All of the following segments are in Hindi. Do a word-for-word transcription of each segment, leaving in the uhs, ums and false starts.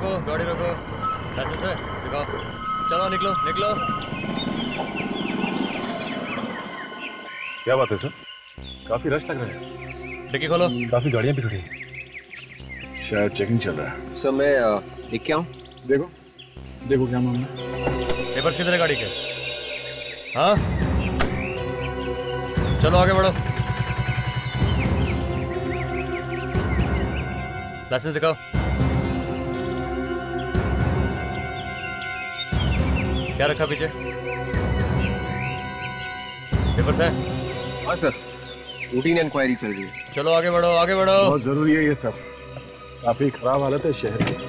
रोको, गाड़ी रोको। लाइसेंस है? दिखाओ। चलो निकलो, निकलो। क्या बात है सर? काफी रश लग रहा है। डिक्की खोलो। काफी गाड़ियां भी खड़ी हैं। शायद चेकिंग चल रहा है। सर मैं देख के आऊं? देखो, देखो क्या मामला। पेपर्स कितने गाड़ी के? हाँ? चलो आगे बढ़ो। लाइसेंस दिखाओ। क्या रखा पीछे? पेपर्स है? हाँ सर, रूटीन इंक्वायरी चल रही है। चलो आगे बढ़ो, आगे बढ़ो। बहुत जरूरी है ये सब। काफी खराब हालत है शहर की।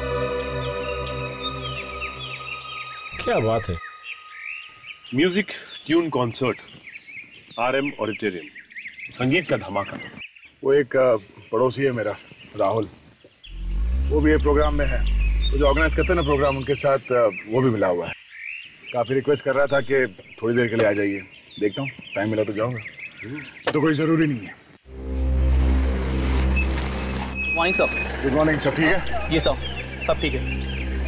क्या बात है। Music tune concert, RM auditorium, संगीत का धमाका। वो एक पड़ोसी है मेरा, राहुल, वो भी ये प्रोग्राम में है। वो जो ऑर्गेनाइज करते हैं ना प्रोग्राम, उनके साथ वो भी मिला हुआ है। काफी रिक्वेस्ट कर रहा था कि थोड़ी देर के लिए आ जाइए। देखता हूँ टाइम मिला तो जाऊंगा, तो कोई जरूरी नहीं है। Good morning sir. Good morning. सब ठीक है? ये सर, सब ठीक है।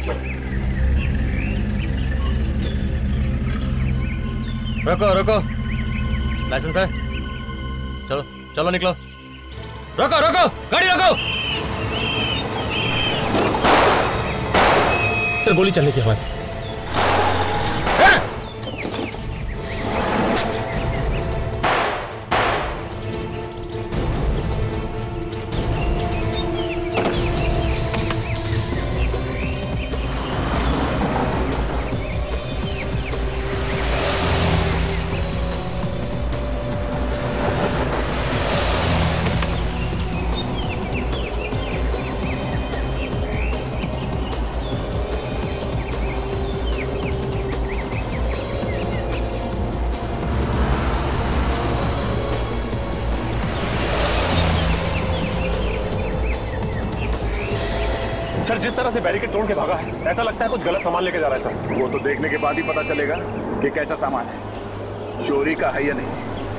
रुको रुको, लाइसेंस है? चलो चलो निकलो। रुको रुको, गाड़ी रुको। सर गोली चलने की आवाज। सर जिस तरह से बैरिकेड तोड़ के भागा है, ऐसा लगता है कुछ गलत सामान लेके जा रहा है सर। वो तो देखने के बाद ही पता चलेगा कि कैसा सामान है, चोरी का है या नहीं।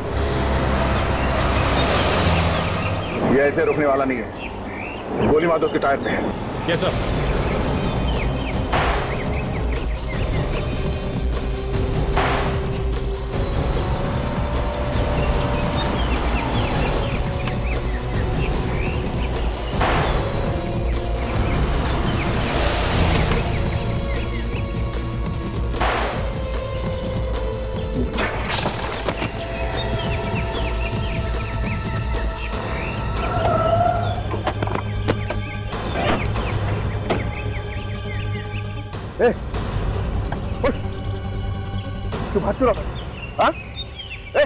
ये ऐसे रुकने वाला नहीं है। गोली मार दो उसके टायर पे। Yes sir. तू भाग क्यों रहा? हाँ? ए!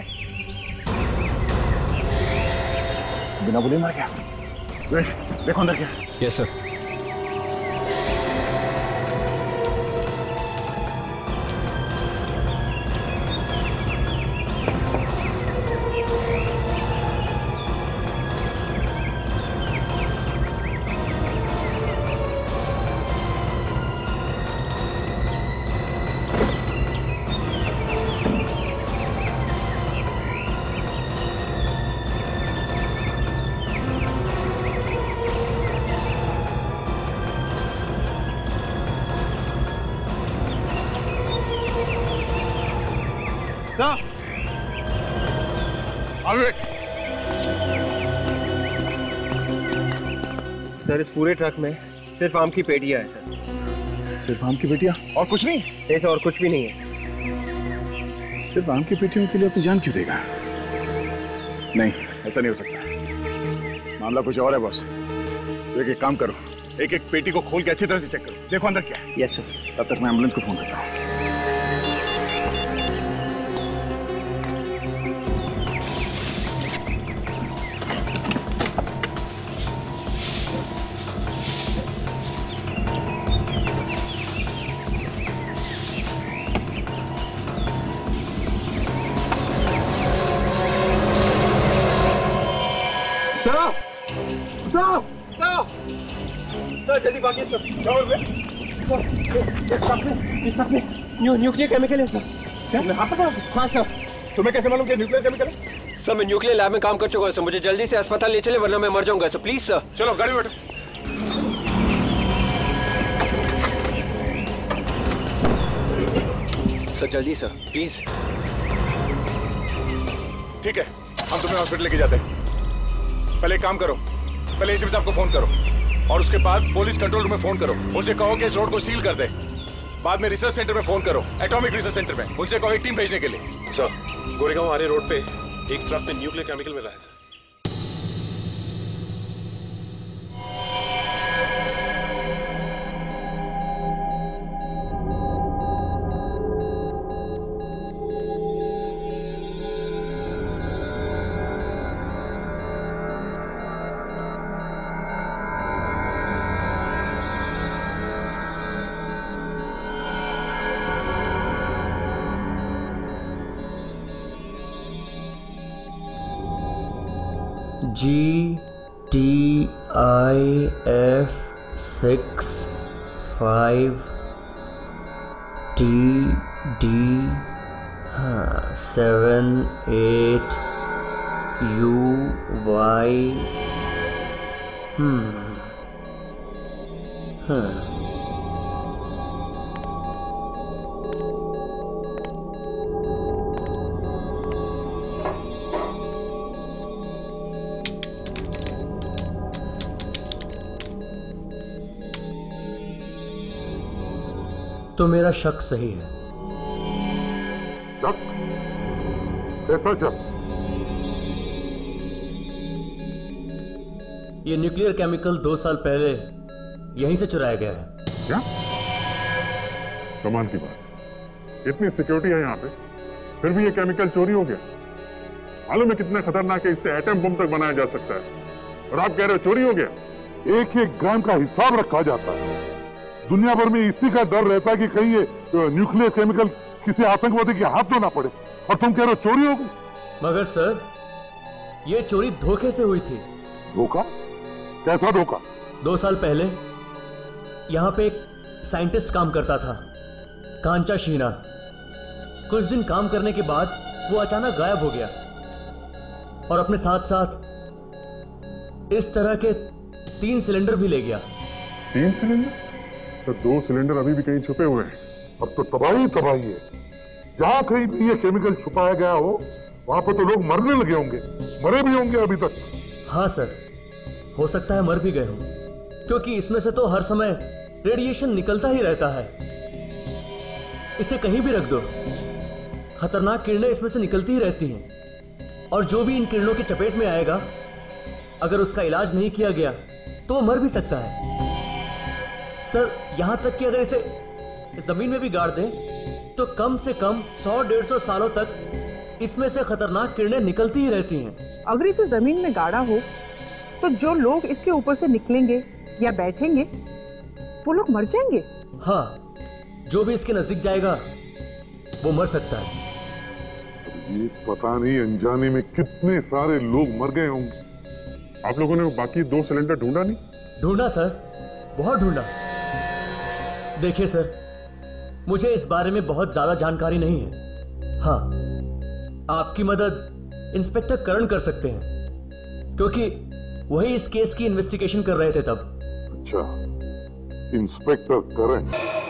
बिना बोले मर गया। देखो अंदर क्या। Yes sir. सर इस पूरे ट्रक में सिर्फ आम की पेटियां है सर। सिर्फ आम की पेटियां और कुछ नहीं? नहीं सर, और कुछ भी नहीं है सर। सिर्फ आम की पेटियों के लिए अपनी जान क्यों देगा? नहीं, ऐसा नहीं हो सकता। मामला कुछ और है बॉस। तो एक एक काम करो, एक एक पेटी को खोल के अच्छी तरह से चेक करो, देखो अंदर क्या है। Yes sir. तब तक मैं एम्बुलेंस को फोन करता हूँ। सर जल्दी भागिए सर। सर न्यूक्लियर केमिकल है सर। क्या? हाँ पता है सर। हाँ सर। तुम्हें कैसे मालूम कि न्यूक्लियर केमिकल है? सर मैं न्यूक्लियर लैब में काम कर चुका हूँ सर। मुझे जल्दी से अस्पताल ले चले वरना मैं मर जाऊंगा सर। Please sir. चलो गाड़ी बैठो। सर जल्दी सर प्लीज। ठीक है, हम तुम्हें हॉस्पिटल लेके जाते हैं। पहले एक काम करो, पहले एसीपी साहब को फोन करो और उसके बाद पुलिस कंट्रोल रूम में फोन करो। उनसे कहो कि इस रोड को सील कर दे। बाद में रिसर्च सेंटर में फोन करो, एटॉमिक रिसर्च सेंटर में। उनसे कहो एक टीम भेजने के लिए। सर, गोरेगांव आरे रोड पे एक ट्रक में न्यूक्लियर केमिकल मिला है सर। जी T I F six five T D हाँ seven eight U Y hmm हाँ तो मेरा शक सही है। शक? कैसा शक? ये न्यूक्लियर केमिकल दो साल पहले यहीं से चुराया गया है। क्या? कमाल की बात। इतनी सिक्योरिटी है यहाँ पे, फिर भी ये केमिकल चोरी हो गया। मालूम है कितना खतरनाक है, इससे एटम बम तक बनाया जा सकता है। और आप कह रहे हो चोरी हो गया? एक एक ग्राम का हिसाब रखा जाता है। दुनिया भर में इसी का डर रहता है कि कहीं ये न्यूक्लियर केमिकल किसी आतंकवादी के हाथ में ना पड़े, और तुम कह रहे हो चोरी हो गई। मगर सर, ये चोरी धोखे से हुई थी। धोखा? कैसा धोखा? दो साल पहले यहाँ पे एक साइंटिस्ट काम करता था, कांचा शीना। कुछ दिन काम करने के बाद वो अचानक गायब हो गया और अपने साथ साथ इस तरह के तीन सिलेंडर भी ले गया। तीन सिलेंडर? तो दो सिलेंडर अभी भी कहीं छुपे हुए हैं। अब तो तबाही तबाही है। जहां कहीं भी ये केमिकल छुपाया गया हो, वहां पर तो लोग मरने लगे होंगे, मरे भी होंगे अभी तक। हाँ सर, हो सकता है मर भी गए हों, क्योंकि इसमें से तो हर समय रेडिएशन निकलता ही रहता है। इसे कहीं भी रख दो, खतरनाक किरणें इसमें से निकलती ही रहती हैं, और जो भी इन किरणों की चपेट में आएगा, अगर उसका इलाज नहीं किया गया तो मर भी सकता है। सर, यहां तक कि अगर इसे जमीन में भी गाड़ दें तो कम से कम सौ डेढ़ सौ सालों तक इसमें से खतरनाक किरणें निकलती ही रहती हैं। अगर इसे जमीन में गाड़ा हो तो जो लोग इसके ऊपर से निकलेंगे या बैठेंगे वो लोग मर जाएंगे। हाँ, जो भी इसके नजदीक जाएगा वो मर सकता है। ये पता नहीं अनजाने में कितने सारे लोग मर गए होंगे। आप लोगों ने बाकी दो सिलेंडर ढूंढा नहीं? ढूंढा सर, बहुत ढूंढा। देखिए सर, मुझे इस बारे में बहुत ज्यादा जानकारी नहीं है। हाँ, आपकी मदद इंस्पेक्टर करण कर सकते हैं, क्योंकि वही इस केस की इन्वेस्टिगेशन कर रहे थे तब। अच्छा, इंस्पेक्टर करण।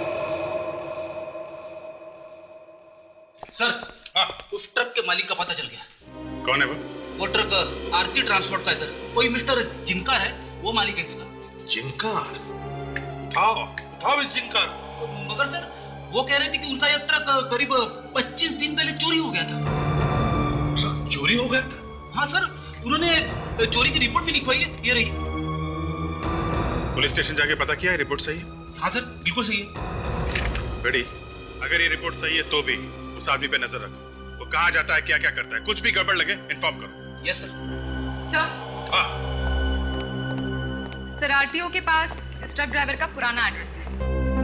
सर, हाँ, उस ट्रक के मालिक का पता चल गया। कौन है वो? वो ट्रक आरती ट्रांसपोर्ट का है सर। कोई मिस्टर जिनकार है, वो मालिक है इसका। जिनकार? उठाओ, उठाओ इस जिनकार। मगर सर, वो कह रहे थे कि उनका यह ट्रक करीब पच्चीस दिन पहले चोरी हो गया था। ट्रक चोरी हो गया था? हाँ सर, उन्होंने चोरी की रिपोर्ट भी लिखवाई है, ये रही। पुलिस स्टेशन जाके पता किया है, रिपोर्ट सही है? हाँ सर, बिल्कुल सही है। बेटी, अगर ये रिपोर्ट सही है तो भी उस आदमी पे नजर रखो। वो कहाँ जाता है, क्या क्या करता है, कुछ भी गड़बड़ लगे इन्फॉर्म करो। Yes sir. सर, हाँ सर, आरटीओ के पास इस ट्रक ड्राइवर का पुराना एड्रेस है।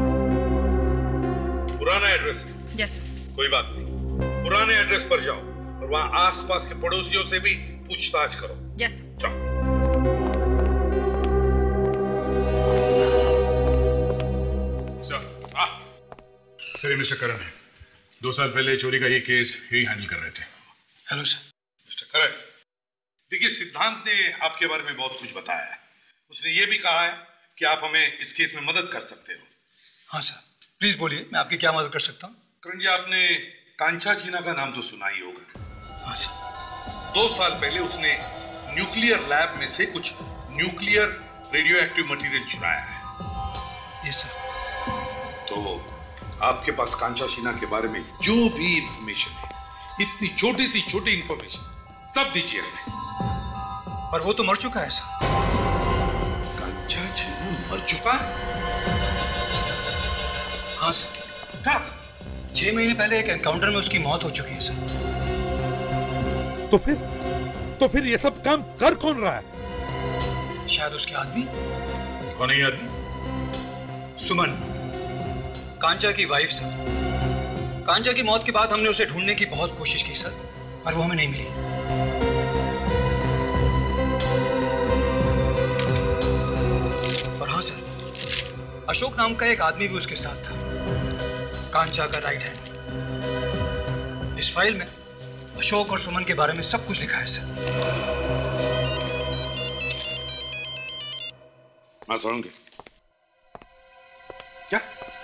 पुराना एड्रेस है? Yes sir. कोई बात नहीं, पुराने एड्रेस पर जाओ और वहां आसपास के पड़ोसियों से भी पूछताछ करो। Yes sir. जाओ। सर, हाँ सर, ये मिस्टर करण है। दो साल पहले चोरी का ये केस यही हैंडल कर रहे थे। Hello sir. मिस्टर करण, देखिए सिद्धांत ने आपके बारे में बहुत कुछ बताया है। उसने ये भी कहा है कि आप हमें इस केस में मदद कर सकते हो। हाँ सर, प्लीज बोलिए, मैं आपकी क्या मदद कर सकता हूँ? करण जी, आपने कांचा चीना का नाम तो सुना ही होगा। हाँ सर। दो साल पहले उसने न्यूक्लियर लैब में से कुछ न्यूक्लियर रेडियो एक्टिव मटेरियल चुराया है। Yes sir. तो आपके पास कांचा चीना के बारे में जो भी इंफॉर्मेशन है, इतनी छोटी सी छोटी इंफॉर्मेशन, सब दीजिए हमें। पर वो तो मर चुका है सर। कांचा चीना मर चुका है? हाँ सर। कब? छह महीने पहले एक एनकाउंटर में उसकी मौत हो चुकी है सर। तो फिर तो फिर ये सब काम कर कौन रहा है? शायद उसके आदमी। कौन है ये आदमी? सुमन, कांचा की वाइफ सर। कांचा की मौत के बाद हमने उसे ढूंढने की बहुत कोशिश की सर, पर वो हमें नहीं मिली। और हाँ सर, अशोक नाम का एक आदमी भी उसके साथ था, कांचा का राइट हैंड। इस फाइल में अशोक और सुमन के बारे में सब कुछ लिखा है सर। मैं सुनूंगी। क्या?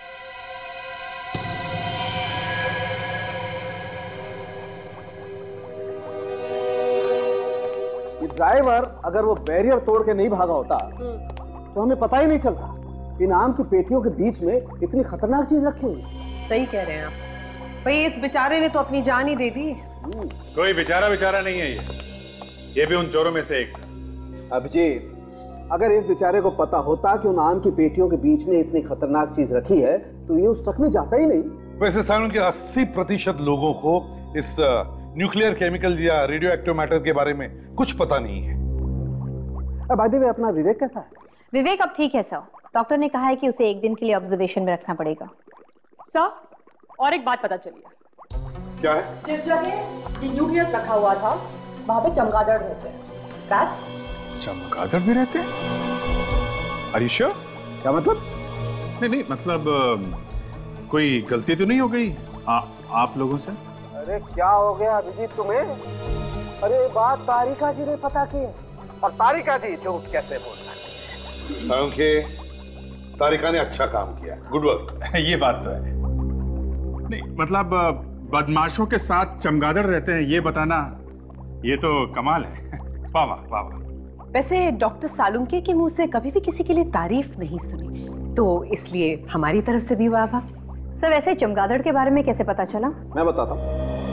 ये ड्राइवर अगर वो बैरियर तोड़ के नहीं भागा होता तो हमें पता ही नहीं चलता। इन आम की पेटियों के बीच में इतनी खतरनाक चीज रखी हुई। सही कह रहे हैं आप भाई, इस बेचारे ने तो अपनी जान ही दे दी। कोई बेचारा बेचारा नहीं है ये ये भी उन चोरों में से एक। अभिजीत, अगर इस बेचारे को पता होता कि उन आम की पेटियों के बीच में इतनी खतरनाक चीज रखी है तो ये उस ट्रक में जाता ही नहीं। वैसे सालों के अस्सी प्रतिशत लोगों को इस न्यूक्लियर केमिकल या रेडियो एक्टिव मैटर के बारे में कुछ पता नहीं है। अब बाय द वे, अपना विवेक कैसा है? विवेक अब ठीक है सर। डॉक्टर ने कहा है कि उसे एक दिन के लिए ऑब्जर्वेशन में रखना पड़ेगा। सर, और एक बात पता चली है। क्या है? जिस जगह ये न्यूक्लियस रखा हुआ था वहां पे चमगादड़ रहते हैं। That's... चमगादड़ भी रहते हैं? Are you sure? क्या मतलब? नहीं नहीं मतलब आ, कोई गलती तो नहीं हो गई आ, आप लोगों से? अरे क्या हो गया अभिजीत तुम्हें? अरे बात तारिका जी ने पता की और तारिका जी झूठ कैसे बोल सकते? तारिका ने अच्छा काम किया, गुड वर्क। ये बात तो है। नहीं मतलब बदमाशों के साथ चमगादड़ रहते हैं ये बताना, ये तो कमाल है। वाह वाह वाह वाह। वैसे डॉक्टर सालुंके के मुंह से कभी भी किसी के लिए तारीफ नहीं सुनी, तो इसलिए हमारी तरफ से भी वाह वाह। सर, वैसे चमगादड़ के बारे में कैसे पता चला? मैं बताता हूँ।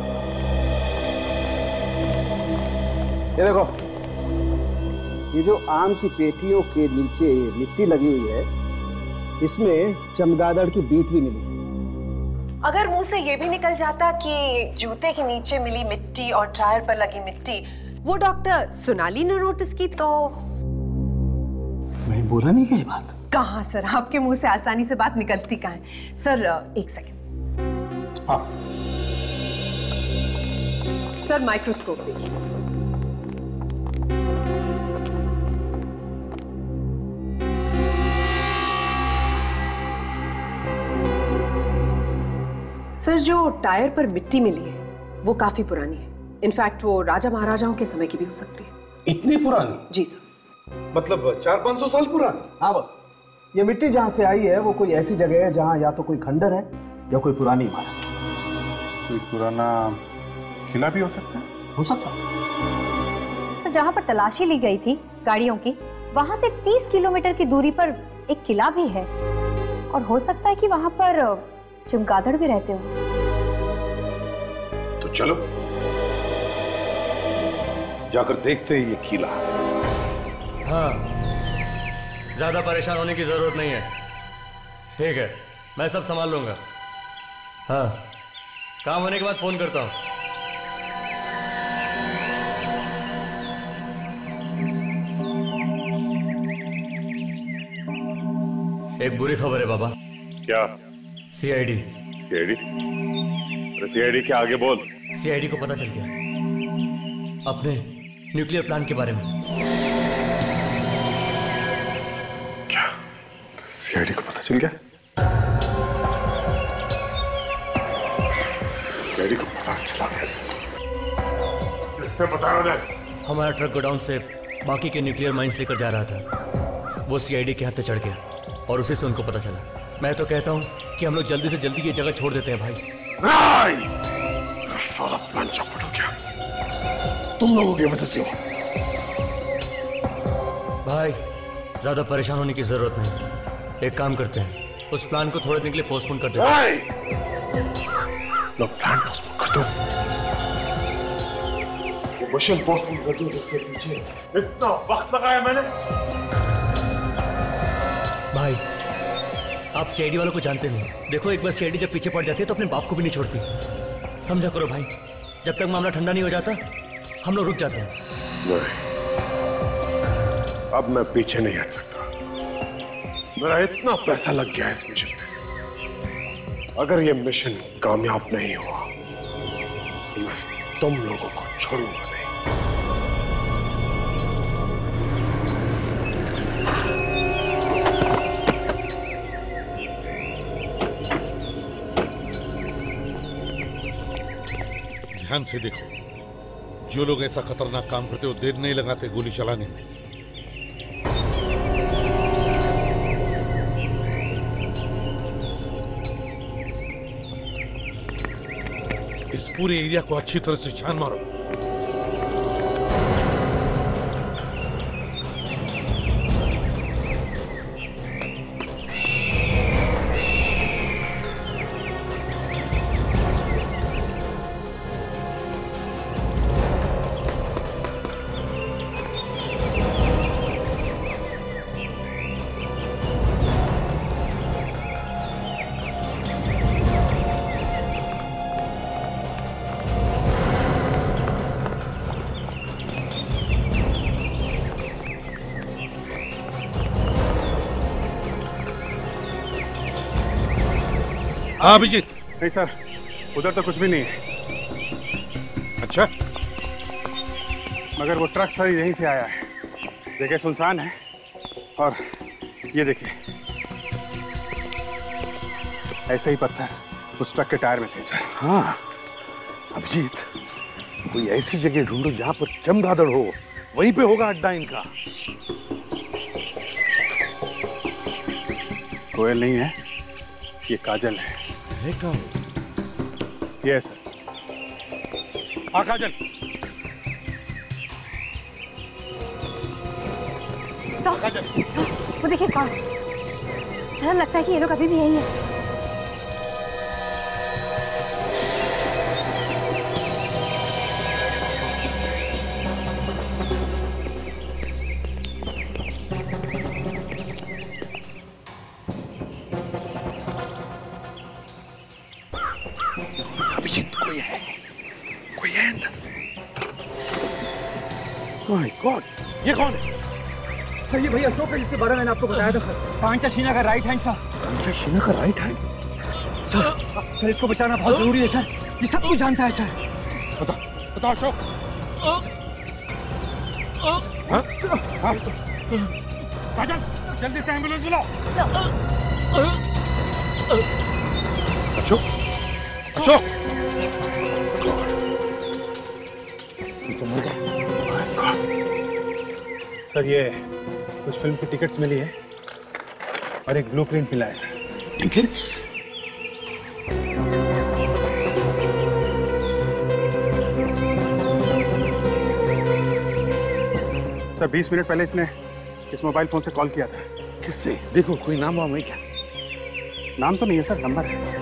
ये देखो, ये जो आम की पेटियों के नीचे मिट्टी लगी हुई है, इसमें चमगादड़ की बीट भी मिली। अगर मुंह से ये भी निकल जाता कि जूते के नीचे मिली मिट्टी और टायर पर लगी मिट्टी वो डॉक्टर सोनाली ने नोटिस की, तो मैं बोला नहीं कही बात। कहाँ सर, आपके मुंह से आसानी से बात निकलती कहाँ है। सर एक सेकंड। हाँ। सर माइक्रोस्कोप देखिए। सर, जो टायर पर मिट्टी मिली है वो काफी पुरानी है। इनफैक्ट वो राजा महाराजाओं के समय की भी हो सकती है। इतनी पुरानी? जी सर। मतलब चार पांच सौ साल पुरानी? हाँ बस, ये मिट्टी जहाँ से आई है वो कोई ऐसी जगह है जहाँ या तो कोई खंडर है या कोई पुरानी इमारत। कोई पुराना किला भी हो सकता है। हो सकता है। तो जहाँ पर तलाशी ली गई थी गाड़ियों की, वहाँ से तीस किलोमीटर की दूरी पर एक किला भी है और हो सकता है कि वहाँ पर चमगादड़ भी रहते हो। तो चलो जाकर देखते हैं ये किला। हाँ, ज्यादा परेशान होने की जरूरत नहीं है। ठीक है, मैं सब संभाल लूंगा। हाँ, काम होने के बाद फोन करता हूँ। एक बुरी खबर है बाबा। क्या? सीआईडी। सीआईडी? अरे सीआईडी के आगे बोल। सीआईडी को पता चल गया अपने न्यूक्लियर प्लांट के बारे में। क्या? सीआईडी को पता चल गया? सीआईडी को पता चला कैसे? किसने बताया उन्हें? हमारा ट्रक गोडाउन से बाकी के न्यूक्लियर माइंस लेकर जा रहा था। वो सीआईडी के हाथ पे चढ़ गया और उसी से उनको पता चला। मैं तो कहता हूँ कि हम लोग जल्दी से जल्दी ये जगह छोड़ देते हैं भाई। सारा प्लान चौपट हो गया, तुम लोगों की वजह से हो। भाई ज्यादा परेशान होने की जरूरत नहीं, एक काम करते हैं, उस प्लान को थोड़े दिन के लिए पोस्टपोन कर देते हैं। लो प्लान पोस्टपोन कर दो, वो मिशन पोस्टपोन कर दो जिसके पीछे इतना वक्त लगाया मैंने। भाई आप सीआईडी वालों को जानते नहीं, देखो एक बार सीआईडी जब पीछे पड़ जाती है तो अपने बाप को भी नहीं छोड़ती, समझा करो भाई। जब तक मामला ठंडा नहीं हो जाता हम लोग रुक जाते हैं। नहीं, अब मैं पीछे नहीं हट सकता, मेरा इतना पैसा लग गया है इस मिशन में। अगर ये मिशन कामयाब नहीं हुआ तो मैं तुम लोगों को छोड़ूंगा नहीं। ध्यान से देखो, जो लोग ऐसा खतरनाक काम करते हो देर नहीं लगाते गोली चलाने में। इस पूरे एरिया को अच्छी तरह से छान मारो। हाँ अभिजीत। नहीं सर, उधर तो कुछ भी नहीं है। अच्छा, मगर वो ट्रक सर यहीं से आया है, जगह सुनसान है। और ये देखिए, ऐसे ही पत्थर उस ट्रक के टायर में थे सर। हाँ अभिजीत, कोई ऐसी जगह ढूंढो जहां पर चमगादड़ हो, वहीं पे होगा अड्डा इनका। कोयल नहीं है, ये काजल है। ये सर। हाँ काजल। सर, सर, वो देखिए कौन। सर लगता है कि ये लोग अभी भी यही है। माय गॉड, ये कौन है? सर ये भैया अशोक है जिसके बारे में मैंने आपको बताया था सर। कांचा शीना का right hand sir. Kancha Sheena का राइट हैंड? सर सर इसको बचाना बहुत जरूरी है सर, ये सब कुछ जानता है सर। बता बता अशोक। हाँ? हाँ? काजल जल्दी से एम्बुलेंस बुलाओ। अशोक अशोक सर ये कुछ फिल्म की टिकट्स मिली है और एक ब्लूप्रिंट मिला है सर। टिकट्स? सर बीस मिनट पहले इसने इस मोबाइल फोन से कॉल किया था। किससे? देखो कोई नाम वाम है क्या? नाम तो नहीं है सर, नंबर है।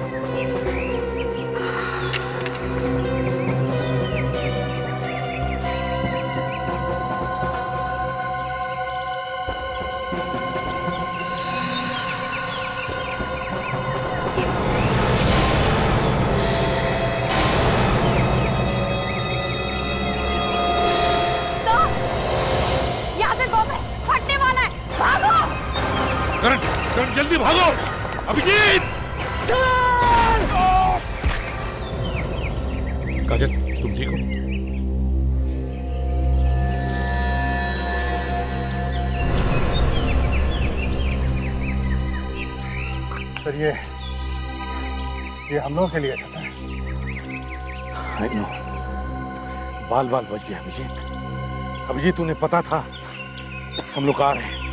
जल्दी भागो अभिजीत। काजल तुम ठीक हो? सर ये ये हम लोगों के लिए था सर। आई नो, बाल बाल बच गया अभिजीत। अभिजीत उन्हें पता था हम लोग आ रहे हैं,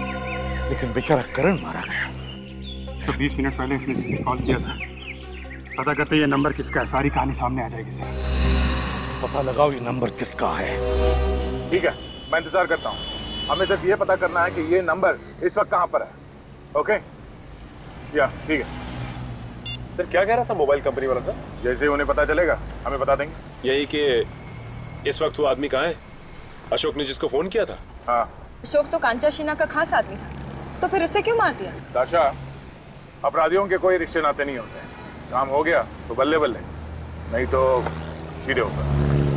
लेकिन बेचारा करण मारा गया। तो बीस मिनट पहले इसने जिसे कॉल किया था पता करते ये नंबर किसका है, सारी कहानी सामने आ जाएगी सर। पता लगाओ ये नंबर किसका है। ठीक है, मैं इंतजार करता हूँ। हमें सिर्फ ये पता करना है कि ये नंबर इस वक्त कहाँ पर है। ओके? या ठीक है। सर क्या कह रहा था मोबाइल कंपनी वाला सर? जैसे ही उन्हें पता चलेगा हमें बता देंगे। यही कि इस वक्त वो आदमी कहाँ है, अशोक ने जिसको फोन किया था? हाँ। अशोक तो कांचा शीना का खास आदमी था, तो फिर उससे क्यों मार दिया? दाशा, अपराधियों के कोई रिश्ते नाते नहीं होते। काम हो गया तो बल्ले बल्ले, नहीं तो सीधे होगा।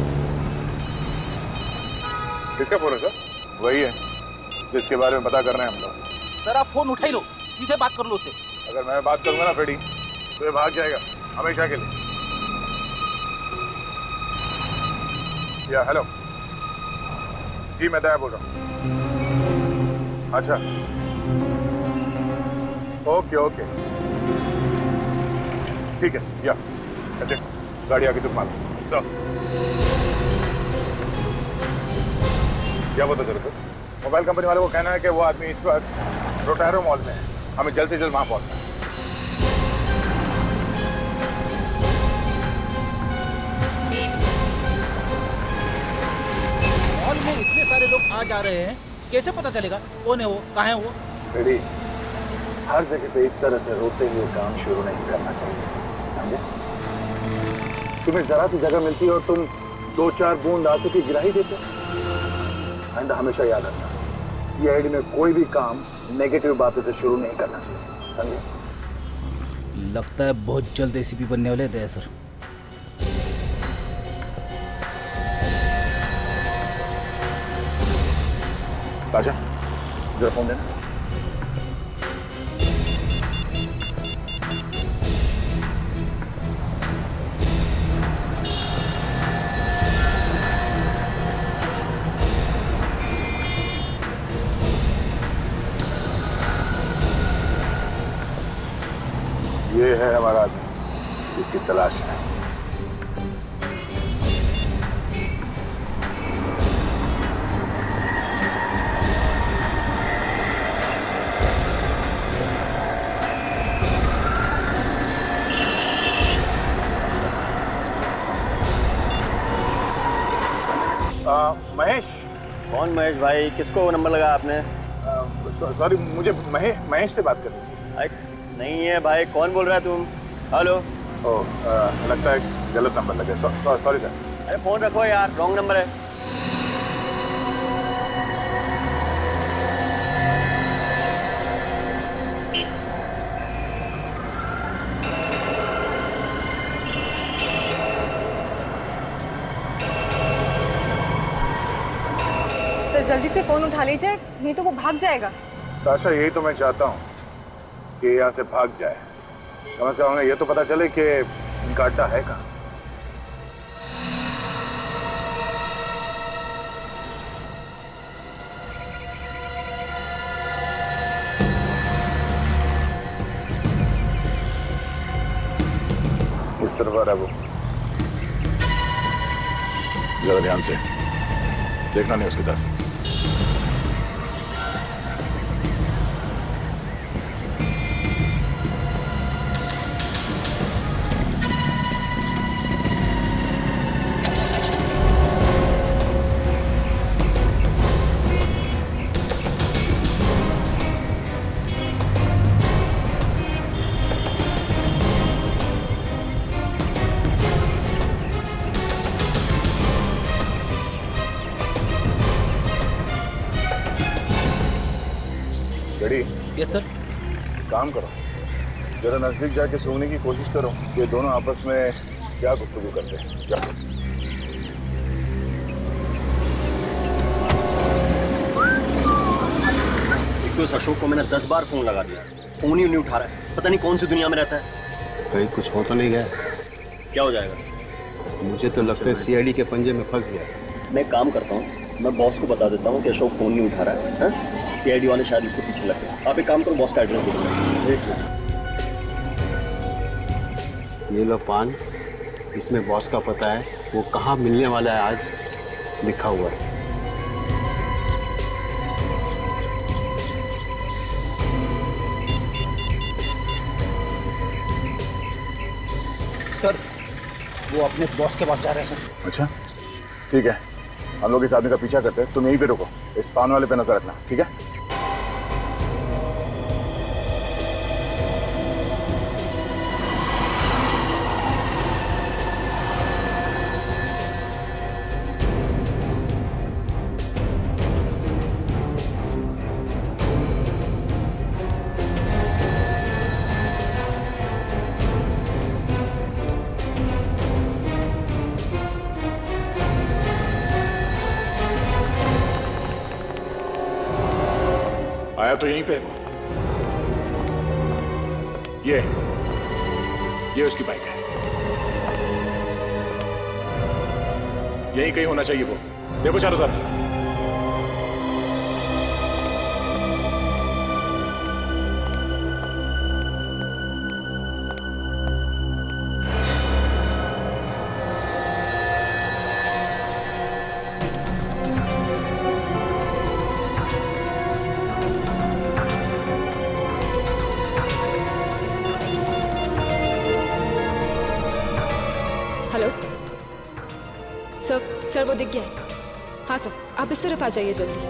किसका फोन है सर? वही है जिसके बारे में पता करना है हम लोग। सर आप फोन उठा ही लो, सीधे बात कर लो उससे। अगर मैं बात करूंगा ना फ्रेडी तो ये भाग जाएगा हमेशा के लिए। या हेलो जी, मैं दया बोल रहा हूँ। अच्छा ओके ओके ठीक है। या देखो गाड़ी आगे तुम मारो सर। क्या पता चला सर? मोबाइल कंपनी वाले को कहना है कि वो आदमी इस वक्त रोटारो मॉल में है, हमें जल्द से जल्द वहां पहुंचना है। मॉल में इतने सारे लोग आ जा रहे हैं, कैसे पता चलेगा कौन है वो, कहाँ है वो? रेडी, हर जगह पे इस तरह से रोते हुए काम शुरू नहीं करना चाहिए, समझे? तुम्हें जरा सी जगह मिलती है और तुम दो चार बूंद आंसू की गिरा ही देते। एंड हमेशा याद रखना, सीआईडी में कोई भी काम नेगेटिव बातों से शुरू नहीं करना चाहिए, समझे? लगता है बहुत जल्द एसीपी बनने वाले दया सर। राजा जरा फोन देना। ये है हमारा आदमी जिसकी तलाश है। आ, महेश। कौन महेश भाई? किसको नंबर लगा आपने? सॉरी, मुझे महेश महेश से बात करनी थी। नहीं है भाई, कौन बोल रहा है तुम? हेलो। ओह, लगता है गलत नंबर लगे। Sorry sir. अरे फोन रखो यार, रॉन्ग नंबर है। सर जल्दी से फोन उठा लीजिए, नहीं तो वो भाग जाएगा। साशा, यही तो मैं चाहता हूँ कि यहाँ से भाग जाए। कम से कम ये तो पता चले कि इनका अड्डा है कहाँ। किस तरफ आ रहा है वो? जरा ध्यान से देखना नहीं उसकी तरफ। Yes sir. काम करो, जरा नजदीक जाके सोने की कोशिश करो कि दोनों आपस में क्या गुफ्तगू करते हैं। जाओ। एक तो इस अशोक को मैंने दस बार फोन लगा दिया, फोन ही नहीं उठा रहा है। पता नहीं कौन सी दुनिया में रहता है। कहीं कुछ हो तो नहीं गया? क्या हो जाएगा? मुझे तो लगता है सीआईडी के पंजे में फंस गया। मैं एक काम करता हूँ, मैं बॉस को बता देता हूँ कि अशोक फोन नहीं उठा रहा है, है? सीआईडी वाले शायद उसको पीछे लग गए। आप एक काम करो, बॉस का एड्रेस दे दो। एक ये लो पान, इसमें बॉस का पता है, वो कहाँ मिलने वाला है आज लिखा हुआ है। वो अपने बॉस के पास जा रहे हैं सर। अच्छा ठीक है, हम लोग इस आदमी का पीछा करते हैं, तुम यहीं पे रुको, इस पान वाले पे नजर रखना, ठीक है? आया तो यहीं पे है वो। ये ये उसकी बाइक है, यहीं कहीं होना चाहिए वो। देखो चारों तरफ। हेलो सर, सर वो दिख गया है। हाँ सर, आप इस तरफ आ जाइए जल्दी।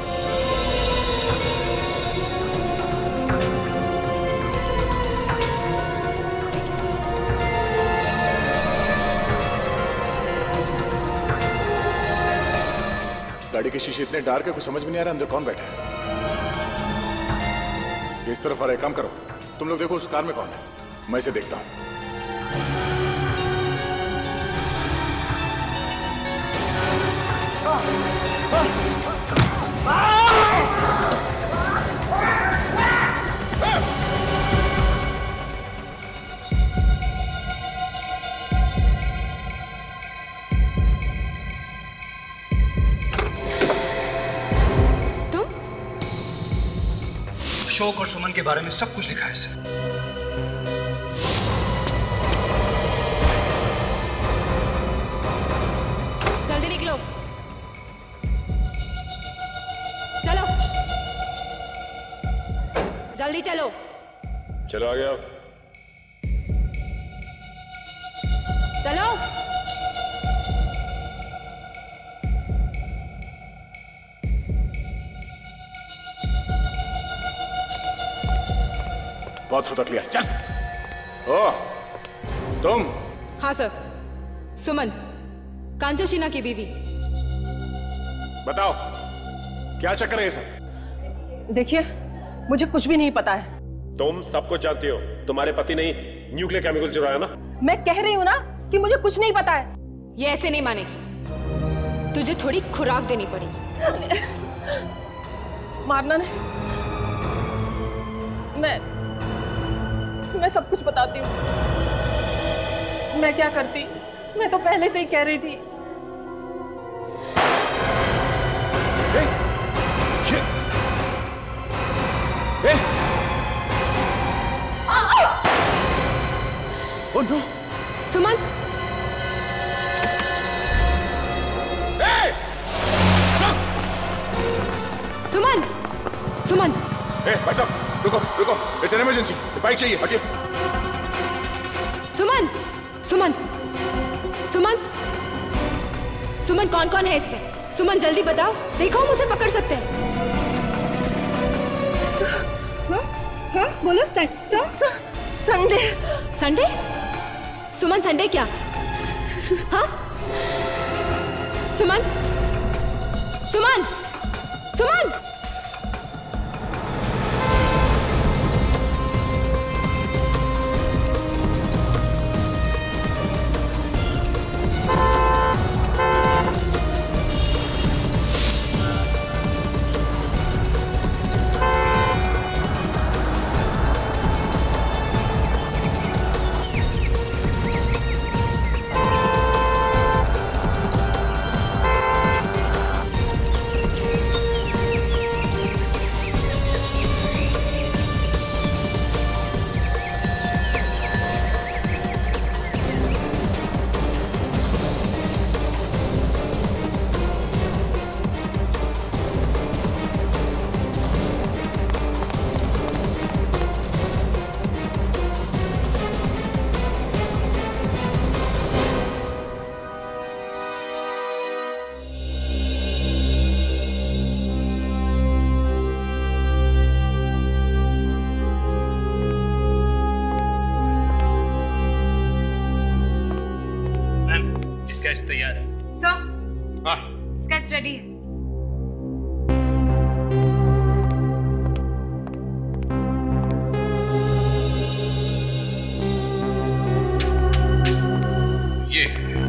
गाड़ी के शीशे इतने डार्क है, कुछ समझ में नहीं आ रहा अंदर कौन बैठा है। ये इस तरफ आ रहा है, काम करो तुम लोग, देखो उस कार में कौन है, मैं इसे देखता हूँ। अशोक और सुमन के बारे में सब कुछ लिखा है सर। जल्दी निकलो, चलो जल्दी चलो। चलो आ गया। चलो बहुत फुदक लिया, चल। ओह तुम? हाँ सर, सुमन, कांचा शीना की बीवी। बताओ क्या चक्कर है ये सब? देखिए मुझे कुछ भी नहीं पता है। तुम सब कुछ जानती हो, तुम्हारे पति ने न्यूक्लियर केमिकल चुराया ना। मैं कह रही हूँ ना कि मुझे कुछ नहीं पता है। ये ऐसे नहीं मानेगी, तुझे थोड़ी खुराक देनी पड़ेगी। मारना नहीं, मैं मैं सब कुछ बताती हूँ। मैं क्या करती, मैं तो पहले से ही कह रही थी। ए, ये, ए, oh no! सुमन, सुमन, सुमन। ए, भाई साहब रुको रुको, इट्स एन इमरजेंसी, बाइक चाहिए, हटिए। सुमन, सुमन, सुमन, सुमन, कौन कौन है इसमें? सुमन जल्दी बताओ, देखो हम उसे पकड़ सकते हैं। हाँ, हाँ, बोलो। Sunday, Sunday? सुमन संडे क्या? हाँ? सुमन, सुमन, सुमन। स्केच तैयार है। सर, हाँ स्केच रेडी है। ये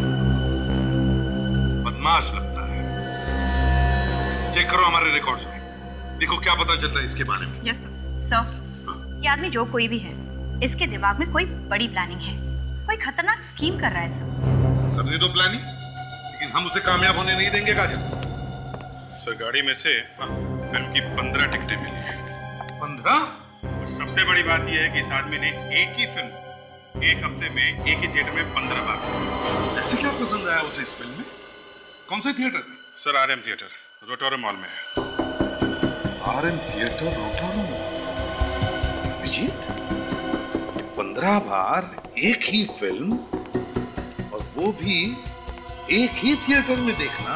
बदमाश लगता है। चेक करो हमारे रिकॉर्ड्स में, देखो क्या पता चलता है इसके बारे में। Yes sir. सर, ये आदमी जो कोई भी है, इसके दिमाग में कोई बड़ी प्लानिंग है, कोई खतरनाक स्कीम कर रहा है सर। करने दो प्लानिंग, लेकिन हम उसे कामयाब होने नहीं देंगे काजल। सर गाड़ी में से फिल्म की पंद्रह टिकटें मिली हैं। पंद्रह? और सबसे बड़ी बात यह है कि इस आदमी ने एक ही फिल्म एक हफ्ते में एक ही थिएटर में पंद्रह बार। ऐसे क्या पसंद आया उसे इस फिल्म में? कौन से थिएटर में? Sir R M theatre, Rotoro mall में है। R M theatre, Rotoro mall. Abhijeet, पंद्रह बार एक ही फिल्म, और वो भी एक ही थिएटर में देखना,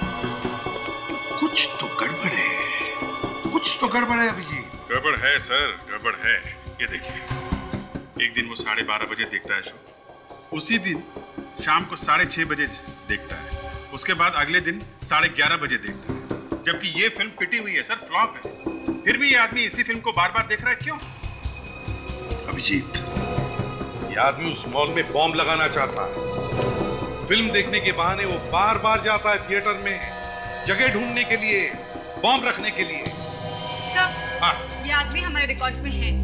कुछ तो गड़बड़ है, कुछ तो गड़बड़ है अभिजीत। गड़बड़ है सर, गड़बड़ है। ये देखिए, एक दिन वो साढ़े बारह बजे देखता है शो, उसी दिन शाम को साढ़े छह बजे देखता है, उसके बाद अगले दिन साढ़े ग्यारह बजे देखता है। जबकि ये फिल्म पिटी हुई है सर, फ्लॉप है, फिर भी ये आदमी इसी फिल्म को बार बार देख रहा है, क्यों? अभिजीत, ये आदमी उस मॉल में बॉम्ब लगाना चाहता है। फिल्म देखने के बहाने वो बार बार जाता है थिएटर में, जगह ढूंढने के लिए, बॉम्ब रखने के लिए। सर, हाँ। ये आदमी हमारे रिकॉर्ड्स में है।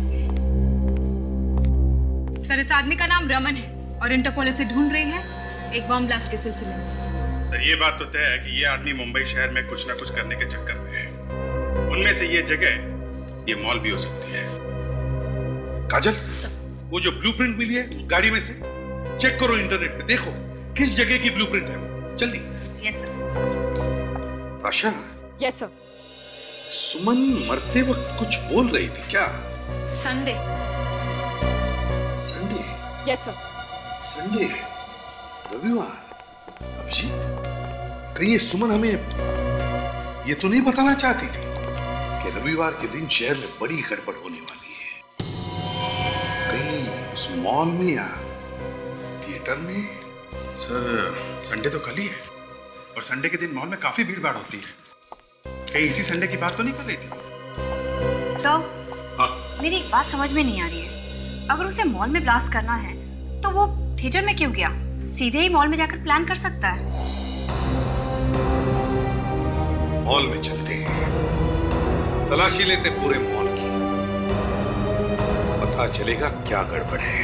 सर, इस आदमी का नाम रमन है और इंटरपोल इसे ढूंढ रही है एक बॉम्ब ब्लास्ट के सिलसिले में। सर, ये बात तो तय है कि ये आदमी मुंबई शहर में कुछ ना कुछ करने के चक्कर में है। उनमें से ये जगह, ये मॉल भी हो सकती है। काजल, वो जो ब्लूप्रिंट मिली है गाड़ी में से, चेक करो इंटरनेट पे, देखो किस जगह की ब्लूप्रिंट है वो, जल्दी। Yes sir. Asha. Yes sir. Suman मरते वक्त कुछ बोल रही थी क्या? Sunday. Sunday? Yes sir. Sunday, रविवार। अभिजीत, कहीं ये सुमन हमें ये तो नहीं बताना चाहती थी कि रविवार के दिन शहर में बड़ी गड़बड़ होने वाली है? कहीं उस मॉल में या थिएटर में? सर, संडे तो कल ही है, और संडे के दिन मॉल में काफी भीड़ भाड़ होती है। कहीं इसी संडे की बात तो नहीं कर रही थी? सर, मेरी एक बात समझ में नहीं आ रही है। अगर उसे मॉल में ब्लास्ट करना है तो वो थिएटर में क्यों गया? सीधे ही मॉल में जाकर प्लान कर सकता है। मॉल में चलते हैं, तलाशी लेते पूरे मॉल की, पता चलेगा क्या गड़बड़ है।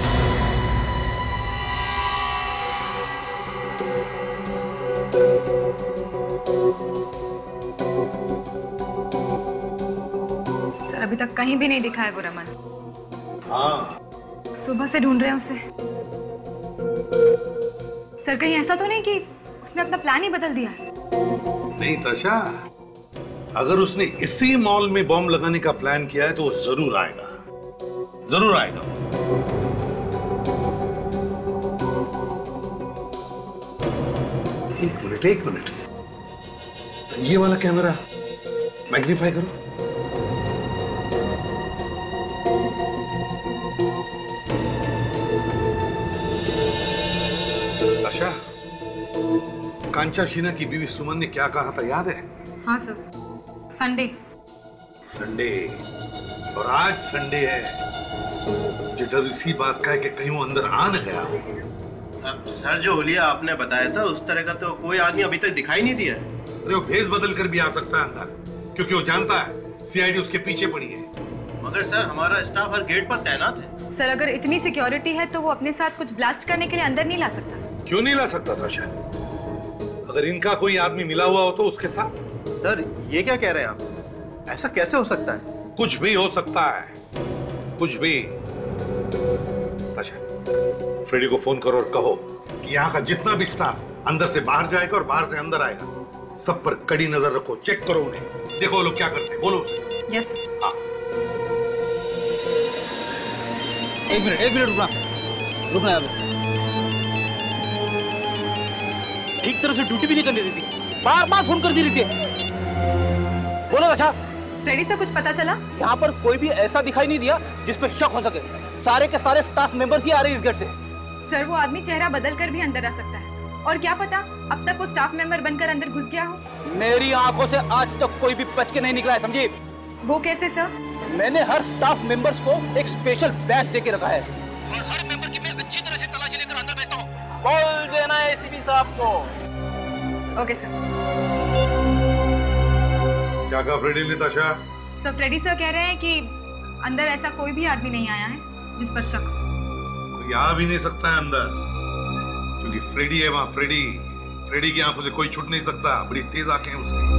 सर, अभी तक कहीं भी नहीं दिखा है वो रमन। हाँ, सुबह से ढूंढ रहे हैं उसे। सर, कहीं ऐसा तो नहीं कि उसने अपना प्लान ही बदल दिया है? नहीं तशा, अगर उसने इसी मॉल में बॉम्ब लगाने का प्लान किया है तो वो जरूर आएगा, जरूर आएगा। एक मिनट, एक मिनट, ये वाला कैमरा मैग्नीफाई करो। आशा, कांचा शीना की बीवी सुमन ने क्या कहा था याद है? हाँ सर, संडे। संडे, और आज संडे है। जो डर इसी बात का है कि कहीं वो अंदर आ न गया हो। सर, जो हुलिया आपने बताया था उस तरह का तो कोई आदमी अभी तक दिखाई नहीं दिया। अरे वो भेस बदल कर भी आ सकता है अंदर, क्योंकि वो जानता है सीआईडी उसके पीछे पड़ी है। मगर सर, हमारा स्टाफ हर गेट पर तैनात है। सर, अगर इतनी सिक्योरिटी है तो वो अपने साथ कुछ ब्लास्ट करने के लिए अंदर नहीं ला सकता। क्यों नहीं ला सकता था शायद? अगर इनका कोई आदमी मिला हुआ हो तो उसके साथ। सर, ये क्या कह रहे हैं आप? ऐसा कैसे हो सकता है? कुछ भी हो सकता है, कुछ भी। अच्छा, फ्रेडी को फोन करो और कहो कि यहाँ का जितना भी स्टाफ अंदर से बाहर जाएगा और बाहर से अंदर आएगा, सब पर कड़ी नजर रखो, चेक करो उन्हें, देखो वो लोग क्या करते हैं, बोलो। यस। हाँ। एक मिनट, एक मिनट रुकना, रुकना यार। ठीक तरह से ड्यूटी भी नहीं करने देती, बार बार फोन कर दी रहती है। बोलो अच्छा। फ्रेडी से कुछ पता चला? यहाँ पर कोई भी ऐसा दिखाई नहीं दिया जिस पे शक हो सके। सारे के सारे स्टाफ मेंबर्स ही आ रहे हैं इस गेट से। सर, वो आदमी चेहरा बदल कर भी अंदर आ सकता है। और क्या पता अब तक वो स्टाफ मेंबर बनकर अंदर घुस गया हो। मेरी आंखों से आज तक कोई भी बच के नहीं निकला है, समझी? वो कैसे सर? मैंने हर स्टाफ मेंबर्स को एक स्पेशल बैच दे के रखा है और हर मेंबर की मैं अच्छी तरह से तलाशी लेकर अंदर भेजता हूँ। बोल देना है एसीपी साहब को। Okay sir. क्या कहा फ्रेडी ने ताशा? सर फ्रेडी सर कह रहे हैं कि अंदर ऐसा कोई भी आदमी नहीं आया है जिस पर शक हो। कोई आ भी नहीं सकता है अंदर, क्योंकि फ्रेडी है वहां। फ्रेडी फ्रेडी की आंखों से कोई छूट नहीं सकता, बड़ी तेज आंखें हैं उसकी।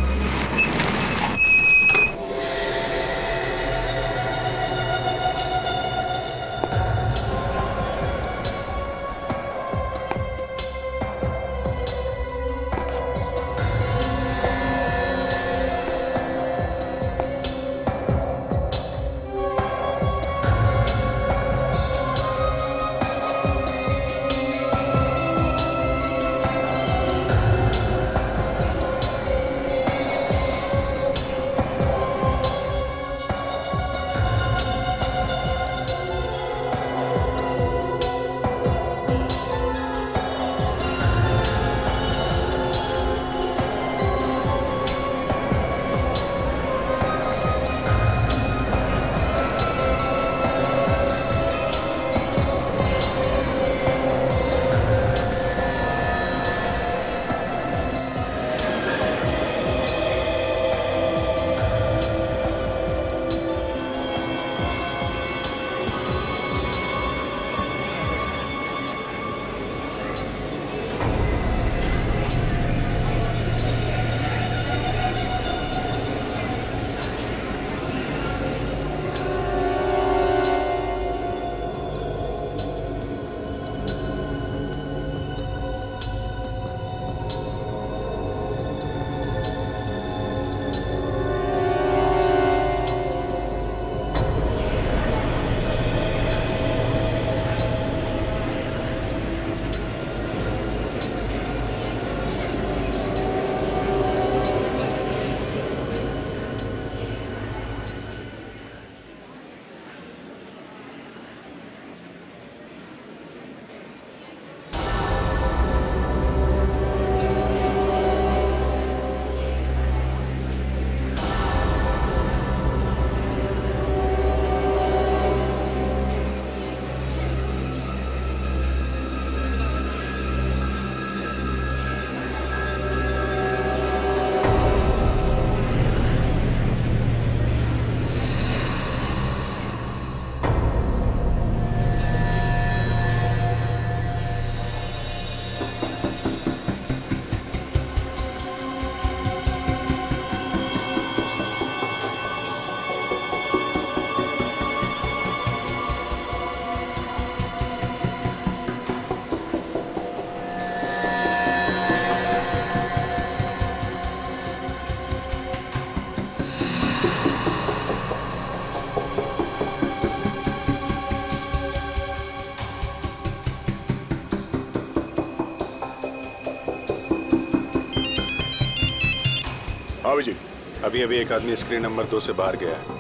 हाँ जी, अभी अभी एक आदमी स्क्रीन नंबर दो से बाहर गया है।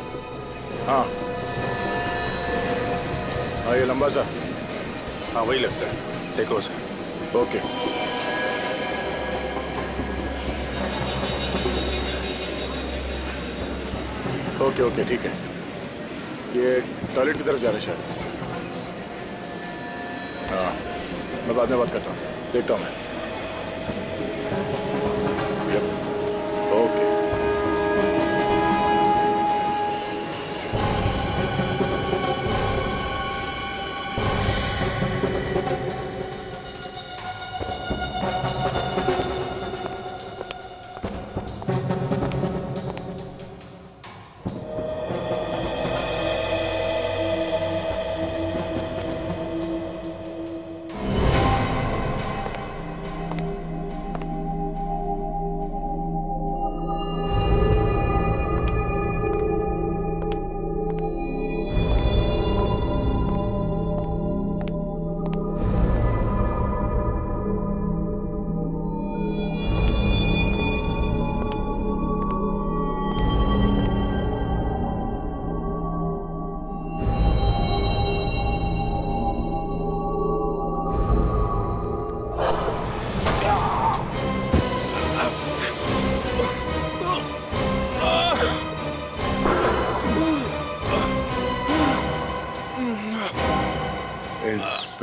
हाँ हाँ ये लंबा सा, हाँ वही लगता है। देखो उसे। ओके ओके ओके ठीक है। ये टॉयलेट की तरफ जा रहे हैं शायद। हाँ मैं बाद में बात करता हूँ, देखता हूँ मैं। ओके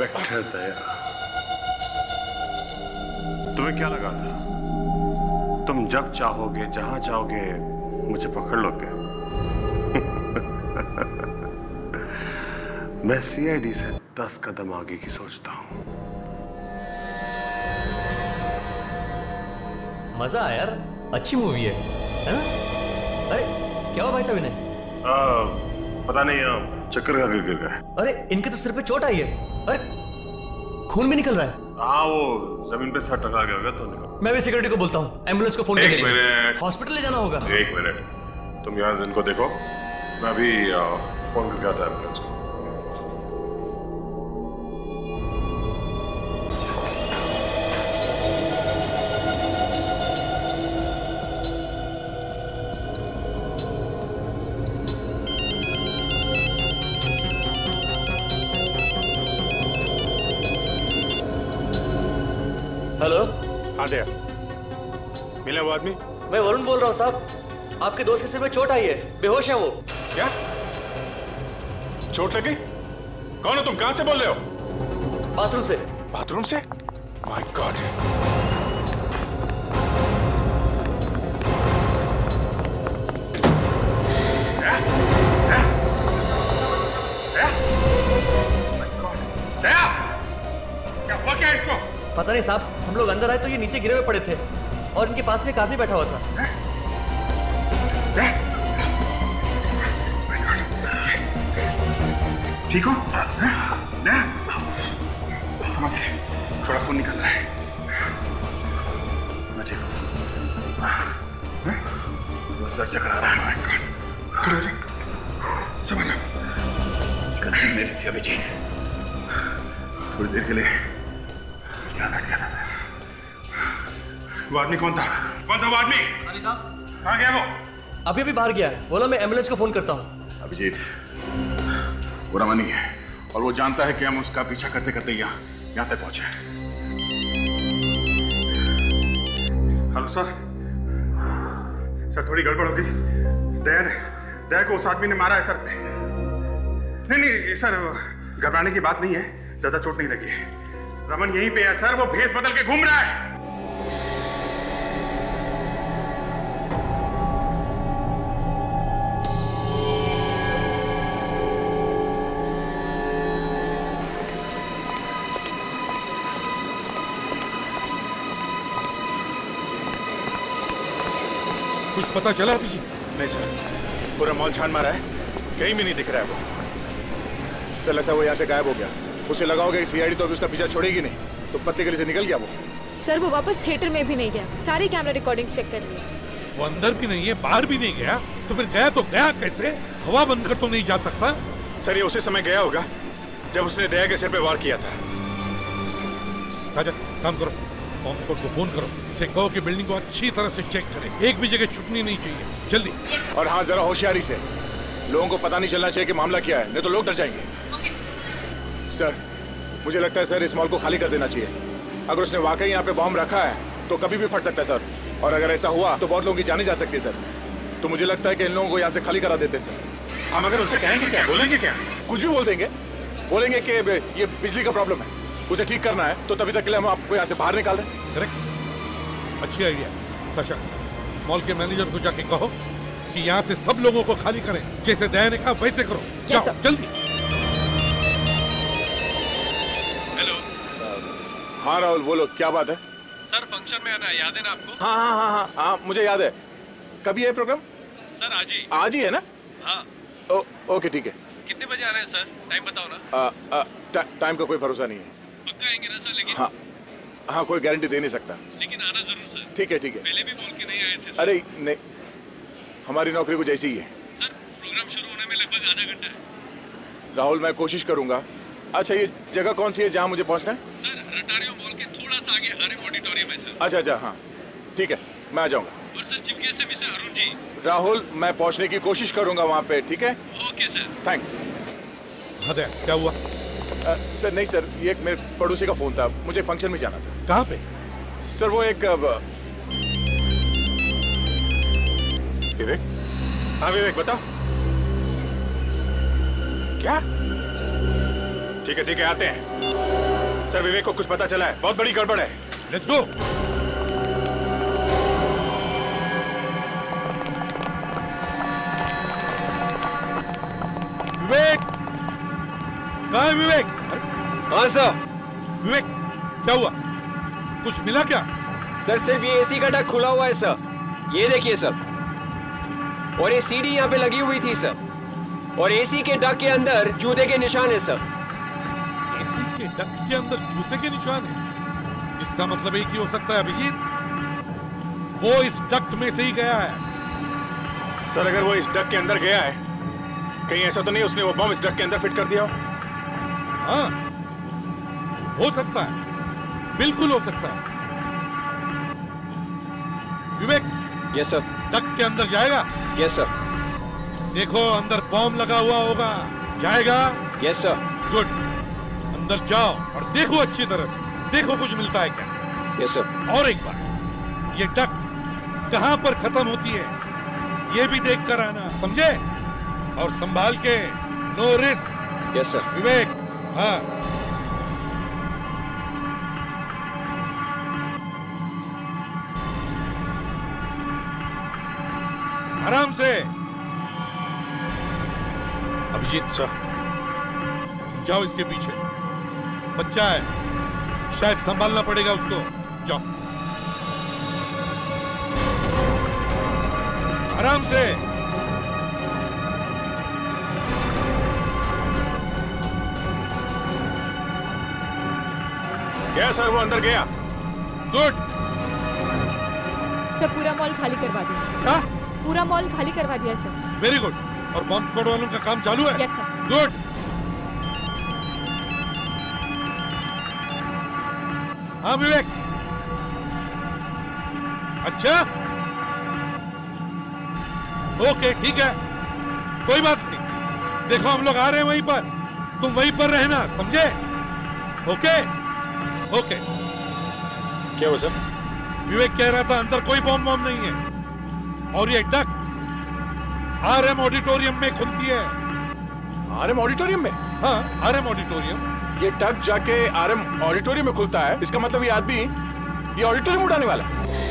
इंस्पेक्टर दया, तुम्हें क्या लगा था तुम जब चाहोगे जहां चाहोगे मुझे पकड़ लोगे? मैं सीआईडी से दस कदम आगे की सोचता हूं। मजा आया यार, अच्छी मूवी है, है ना? अरे क्या हुआ भाई साहब इन्हें? पता नहीं, चक्कर खा के गिर गए। अरे इनके तो सिर पे चोट आई है, अरे खून भी निकल रहा है। हाँ वो जमीन पे सर टकरा गया होगा तो निकल। मैं भी सिक्योरिटी को बोलता हूँ, एम्बुलेंस को फोन एक करके मिनट, हॉस्पिटल ले जाना होगा। एक मिनट, तुम यहाँ इनको देखो, मैं अभी फोन करके आता हूँ एम्बुलेंस को। हेलो। हाँ दया, मिला वो आदमी? मैं वरुण बोल रहा हूँ साहब, आपके दोस्त के सिर में चोट आई है, बेहोश है वो। क्या चोट लगी? कौन हो तुम, कहां से बोल रहे हो? बाथरूम से। बाथरूम से? My god. क्या हुआ क्या इसको? पता नहीं साहब, हम लोग अंदर आए तो ये नीचे गिरे हुए पड़े थे और इनके पास में एक आदमी बैठा हुआ था। ठीक हो? समझ के थोड़ा खून निकल रहा है। मैं ठीक हूँ। सर चकरा रहा है। खड़े हो जा। संभालो। गलती मेरी थी अभिजीत। थोड़ी देर के लिए याद आ गया। वो आदमी कौन था? कौन था वो आदमी? कहाँ गया वो? अभी अभी बाहर गया है, बोला मैं एम्बुलेंस को फोन करता हूँ। अभिजीत, वो रमनी है और वो जानता है कि हम उसका पीछा करते करते यहाँ यहाँ तक पहुंचे। Hello sir. सर थोड़ी गड़बड़ होगी। दया दया को उस आदमी ने मारा है सर। नहीं नहीं सर, घबराने की बात नहीं है, ज्यादा चोट नहीं लगी है। रमन यहीं पे है सर, वो भेष बदल के घूम रहा है। कुछ पता चला अभिजीत? नहीं सर, पूरा मॉल छान मारा है, कहीं भी नहीं दिख रहा है वो। सर लगता है वो यहाँ से गायब हो गया। उसे लगा होगा कि सीआईडी तो अभी उसका पीछा छोड़ेगी नहीं, तो पत्ते गली से निकल गया वो। सर वो वापस थिएटर में भी नहीं गया, सारे कैमरा रिकॉर्डिंग्स चेक कर लिए। वो अंदर भी नहीं है, बाहर भी नहीं गया, तो फिर गया तो गया कैसे? हवा बंद कर तो नहीं जा सकता। सर ये उसी समय गया होगा जब उसने दया के सिर पे वार किया था। राजा काम करो, ऑक्सफोर्ड को फोन करो, इसे कहो कि बिल्डिंग को अच्छी तरह से चेक करे, एक भी जगह छुटनी नहीं चाहिए, जल्दी। और हाँ जरा होशियारी से, लोगों को पता नहीं चलना चाहिए कि मामला क्या है, नहीं तो लोग डर जाएंगे। सर मुझे लगता है सर इस मॉल को खाली कर देना चाहिए। अगर उसने वाकई यहाँ पे बॉम्ब रखा है तो कभी भी फट सकता है सर, और अगर ऐसा हुआ तो बहुत लोगों की जाने जा सकती है सर। तो मुझे लगता है कि इन लोगों को यहाँ से खाली करा देते सर। हम अगर उनसे कहेंगे क्या, बोलेंगे क्या? कुछ भी बोल देंगे, बोलेंगे कि ये बिजली का प्रॉब्लम है, उसे ठीक करना है, तो तभी तक के लिए हम आपको यहाँ से बाहर निकाल रहे हैं। करेक्ट, अच्छी आइडिया। साशा, मॉल के मैनेजर को जाके कहो कि यहाँ से सब लोगों को खाली करें, जैसे दया ने कहा वैसे करो। जाओ जल्दी। हेलो। हाँ राहुल बोलो, क्या बात है? सर फंक्शन में आना याद है ना आपको? हाँ हाँ हाँ हाँ हाँ मुझे याद है। कभी है प्रोग्राम? सर आज ही। आज ही है ना? हाँ। ओ, ओके ठीक है। कितने बजे आना है सर? टाइम बताओ ना। आ, आ, टा, टाइम का कोई भरोसा नहीं है। पक्का आएंगे ना सर? लेकिन हाँ हाँ कोई गारंटी दे नहीं सकता। लेकिन आना जरूर सर। ठीक है ठीक है। पहले भी बोल के नहीं आए थे सर। अरे नहीं, हमारी नौकरी कुछ ऐसी ही है। सर प्रोग्राम शुरू होने में लगभग आधा घंटा है। राहुल मैं कोशिश करूंगा। अच्छा ये जगह कौन सी है जहाँ मुझे पहुँचना है? सर रटारियो मॉल के थोड़ा सा आगे आरएम ऑडिटोरियम है सर। अच्छा अच्छा हाँ ठीक है, मैं आ जाऊंगा। और सर चीफ गेस्ट है मिस्टर अरुण जी। राहुल मैं पहुंचने की कोशिश करूंगा वहाँ पे, ठीक है? Okay sir. थैंक्स। हाँ क्या हुआ? आ, सर नहीं सर, ये एक मेरे पड़ोसी का फोन था, मुझे फंक्शन में जाना था। कहाँ पे? सर वो एक विवेक। हाँ विवेक बताओ। क्या? ठीक है ठीक है आते हैं। सर विवेक को कुछ पता चला है, बहुत बड़ी गड़बड़ है। Let's go. विवेक, कहाँ है विवेक? हाँ सर। विवेक, क्या हुआ? कुछ मिला क्या? सर सिर्फ ये एसी का डक खुला हुआ है सर, ये देखिए सर। और ये सीढ़ी यहाँ पे लगी हुई थी सर, और एसी के डक के अंदर जूते के निशान है सर। एसी के डक के अंदर जूते के निशान है? इसका मतलब एक ही हो सकता है अभिजीत, वो इस डक्ट में से ही गया है। सर अगर वो इस डक के अंदर गया है, कहीं ऐसा तो नहीं उसने वो बम इस डक के अंदर फिट कर दिया हो? हाँ, हो सकता है, बिल्कुल हो सकता है। विवेक। Yes sir. डक के अंदर जाएगा? Yes sir. देखो अंदर बॉम्ब लगा हुआ होगा, जाएगा? Yes sir. गुड, अंदर जाओ और देखो अच्छी तरह से, देखो कुछ मिलता है क्या। Yes sir. और एक बार, ये डक कहां पर खत्म होती है ये भी देख कर आना, समझे? और संभाल के, no risk. Yes sir. Vivek. हाँ। आराम से। अभिजीत सर, जाओ इसके पीछे, बच्चा है, शायद संभालना पड़ेगा उसको। जाओ आराम से। गया सर, वो अंदर गया। गुड। सब पूरा मॉल खाली करवा दिया। क्या? पूरा मॉल खाली करवा दिया सर। Very good. और बम स्क्वाड वालों का काम चालू है? Yes sir. गुड। हाँ विवेक। अच्छा, ओके ठीक है, कोई बात नहीं। देखो हम लोग आ रहे हैं वहीं पर, तुम वहीं पर रहना, समझे? Okay okay. क्या हुआ सर? विवेक कह रहा था अंदर कोई बॉम्ब बॉम्ब नहीं है, और ये डक आरएम ऑडिटोरियम में खुलती है। आरएम ऑडिटोरियम में? हाँ, आरएम ऑडिटोरियम। ये डक जाके आरएम ऑडिटोरियम में खुलता है, इसका मतलब ये आदमी ये ऑडिटोरियम उड़ाने वाला है।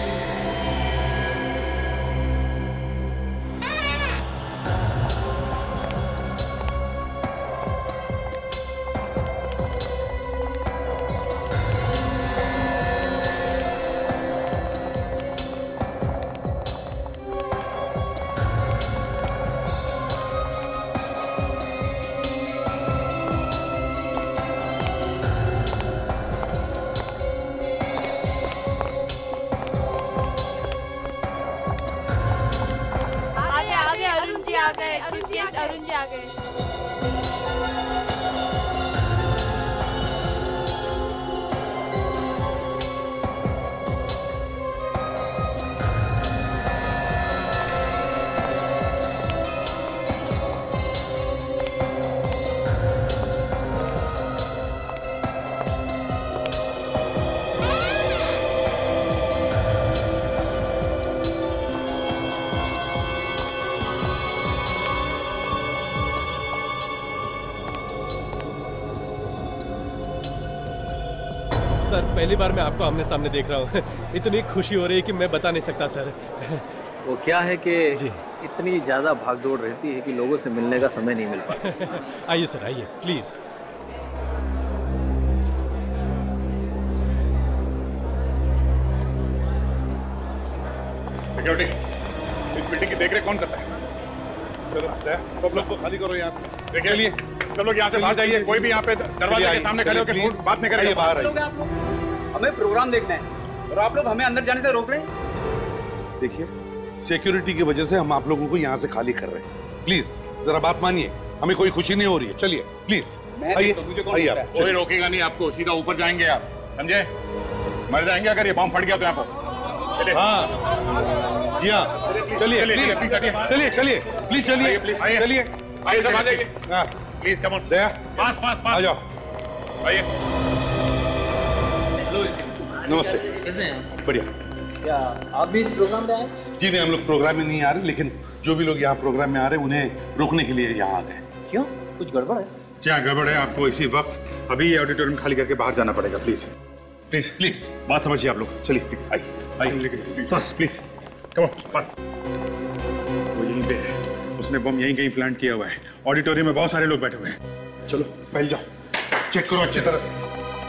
अरुण जी आ गए। सर पहली बार मैं आपको आमने सामने देख रहा हूँ। इतनी खुशी हो रही है कि मैं बता नहीं सकता सर। वो क्या है कि इतनी ज़्यादा भागदौड़ रहती है कि लोगों से मिलने का समय नहीं मिल पाता। आइए सर आइए प्लीज़। सिक्योरिटी, इस बिल्डिंग की देखरेख कौन करता है? चलो सब लोग को खाली करो यहाँ से। देखिए लिए सब लोग यहाँ से बाहर जाइए। कोई भी यहाँ पे दरवाजे के सामने खड़े होकर फोन बात नहीं करेगा। बाहर आइए। हमें प्रोग्राम देखना है और आप लोग हमें अंदर जाने से रोक रहे हैं। देखिए सिक्योरिटी की वजह से हम आप लोगों को यहाँ से खाली कर रहे हैं। प्लीज जरा बात मानिए, हमें कोई खुशी नहीं हो रही है। चलिए प्लीज आइए आइए आप। कोई रोकेगा नहीं आपको, सीधा ऊपर जाएंगे आप, समझे? मर जाएंगे अगर ये बम फट गया तो यहाँ पर। चलिए हाँ जी हाँ चलिए चलिए चलिए प्लीज चलिए चलिए आइए सब आ जाइए। Please come on. दया पास पास पास आ जाओ। आइए। नमस्ते। कैसे हैं? बढ़िया। क्या आप भी इस प्रोग्राम में आए? जी नहीं, हम लोग प्रोग्राम में नहीं आ रहे, लेकिन जो भी लोग यहाँ प्रोग्राम में आ रहे हैं उन्हें रोकने के लिए यहाँ आ गए। क्यों, कुछ गड़बड़ है? क्या गड़बड़ है? आपको इसी वक्त अभी ये ऑडिटोरियम खाली करके बाहर जाना पड़ेगा। प्लीज प्लीज प्लीज बात समझिए आप लोग। चलिए प्लीज आइए आइए लेके fast please come on fast. वो यहीं पे है, उसने बम यहीं कहीं प्लांट किया हुआ है। ऑडिटोरियम में बहुत सारे लोग बैठे हुए हैं। चलो पहले जाओ, चेक करो अच्छी तरह से।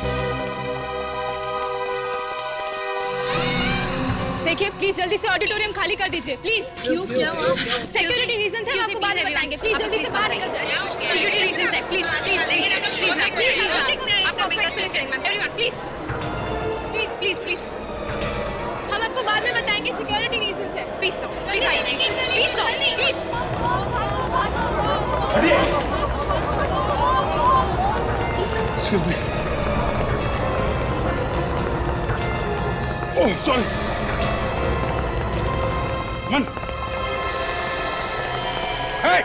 देखिए प्लीज जल्दी से ऑडिटोरियम खाली कर दीजिए प्लीज। क्यों क्या हुआ? सिक्योरिटी रीजन है, हम आपको बाद में बताएंगे। प्लीज जल्दी से बाहर निकल जाइए। सिक्योरिटी रीजन है, please please please please ma'am please ma'am आपको आपको एक्सप्लेन करेंगे मैम। Everyone please please please please हम आपको बाद में बताएंगे। सिक्योरिटी रीजन है, प्लीज सर प्लीज आइए please sir please. Excuse me. Oh sorry man. Hey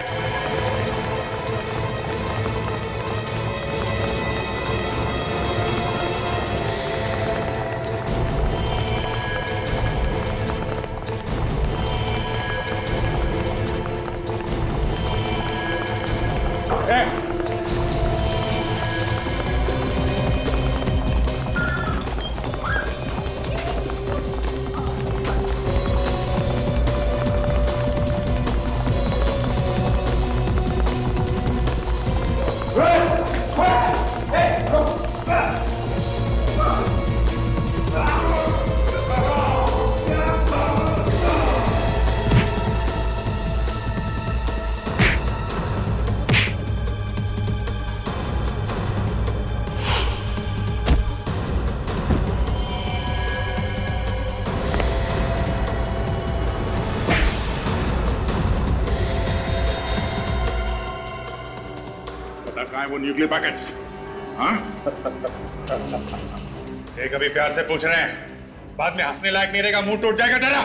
वो न्यूक्लियर पैकेट्स। हाँ एक अभी प्यार से पूछ रहे हैं, बाद में हंसने लायक नहीं रहेगा, मुंह टूट जाएगा तेरा।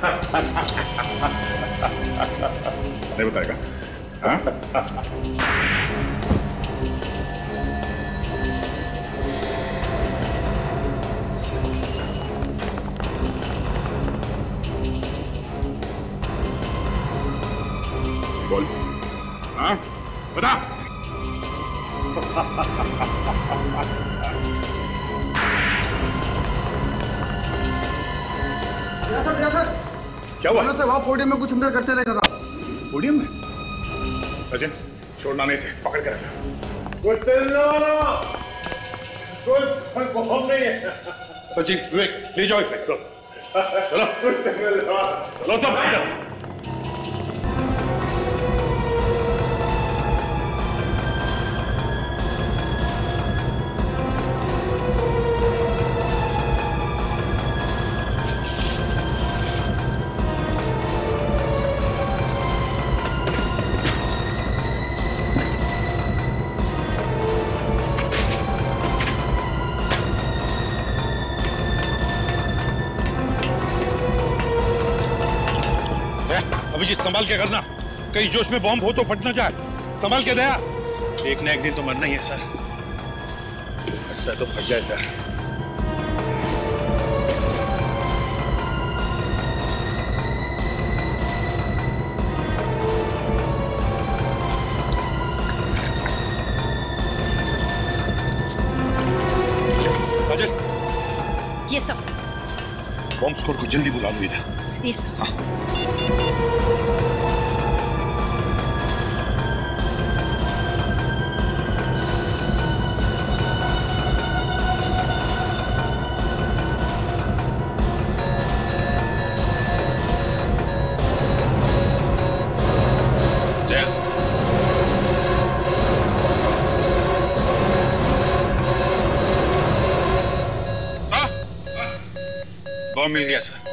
नहीं बताएगा? हाँ? बोल। हाँ बता। सर सर क्या हुआ? से वहाँ पोडियम में कुछ अंदर करते देखा था। पोडियम में? सचिन छोड़ना नहीं से पकड़ के रखना। कुछ चिल्लो, कुछ बम नहीं है। सचिन विवेक ले जाओ इसे। चलो चलो चलो तब अभिजीत संभाल के करना, कहीं जोश में बॉम्ब हो तो फट ना जाए। संभाल के दया। एक ना एक दिन तो मरना ही है सर। अच्छा तो फट जाए सर। काजल ये सब बॉम्ब स्क्वाड को जल्दी बुला लो इधर। ये सब हाँ। बॉम्ब मिल गया सर।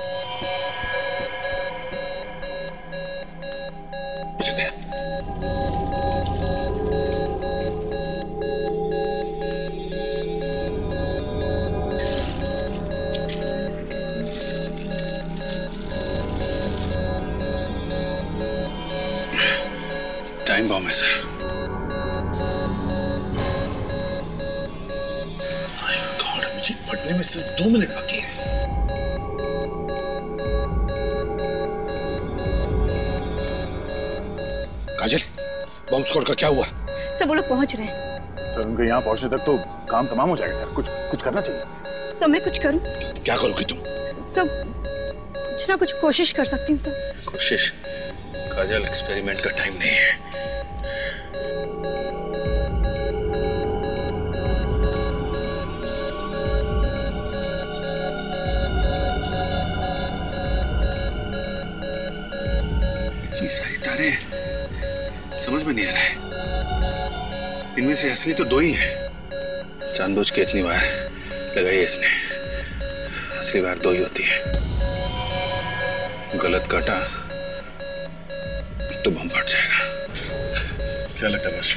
टाइम बॉम्ब है सर। गॉड अभिजीत फटने में सिर्फ दो मिनट बाकी है। काजल बॉम्ब स्क्वाड का क्या हुआ? सब वो लोग पहुंच रहे हैं। सर उनके यहाँ पहुंचने तक तो काम तमाम हो जाएगा सर। कुछ कुछ करना चाहिए। सर मैं कुछ करूं? क्या करोगी तुम? सर कुछ ना कुछ कोशिश कर सकती हूँ सर। कोशिश? काजल, एक्सपेरिमेंट का टाइम नहीं है। इतनी सारी तारें, समझ में नहीं आ रहा है। इनमें से असली तो दो ही हैं। जानबूझ के इतनी वायर लगाई है इसने। असली वायर दो ही होती है। गलत काटा तो बम फट जाएगा। क्या लगता है बस?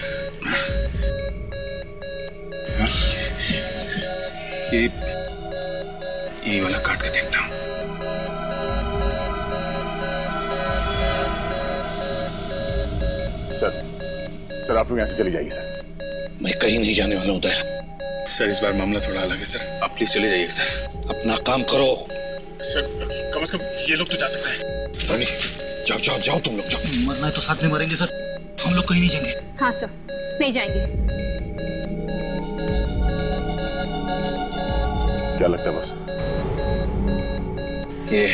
हाँ? ये ये वाला काट के देखता हूं। सर सर आप लोग यहाँ से चली जाइए सर। मैं कहीं नहीं जाने वाला हूं दया। सर इस बार मामला थोड़ा अलग है सर। आप प्लीज चले जाइए सर। अपना काम करो। सर कम से कम ये लोग तो जा सकते हैं। रानी जाओ जाओ जाओ तुम लोग जाओ। मरना है तो साथ में मरेंगे सर। हम लोग कहीं नहीं जाएंगे। हाँ सर, नहीं जाएंगे। क्या लगता है बस? ये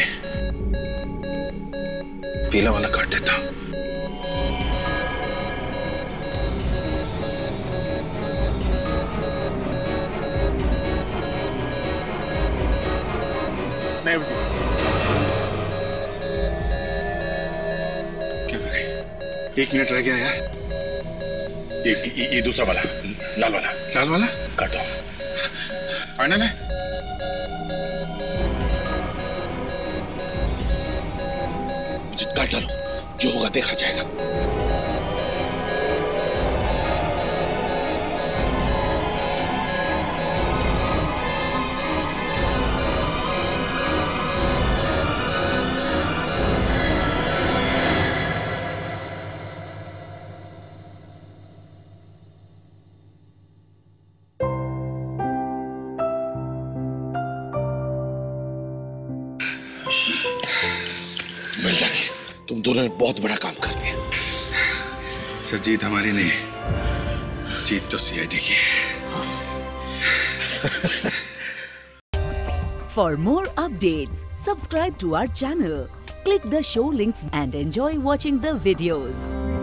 पीला वाला काट देता हूं। नहीं मुझे क्या करें? एक मिनट रह गया यार। ये, ये, ये दूसरा वाला, लाल वाला। लाल वाला काट दो। फाइनल है? काट डालो, जो होगा देखा जाएगा। तुम दोनों ने बहुत बड़ा काम कर दिया। सर जीत हमारी नहीं, जीत तो सीआईडी की है। For more updates, subscribe to our channel, click the show links and enjoy watching the videos.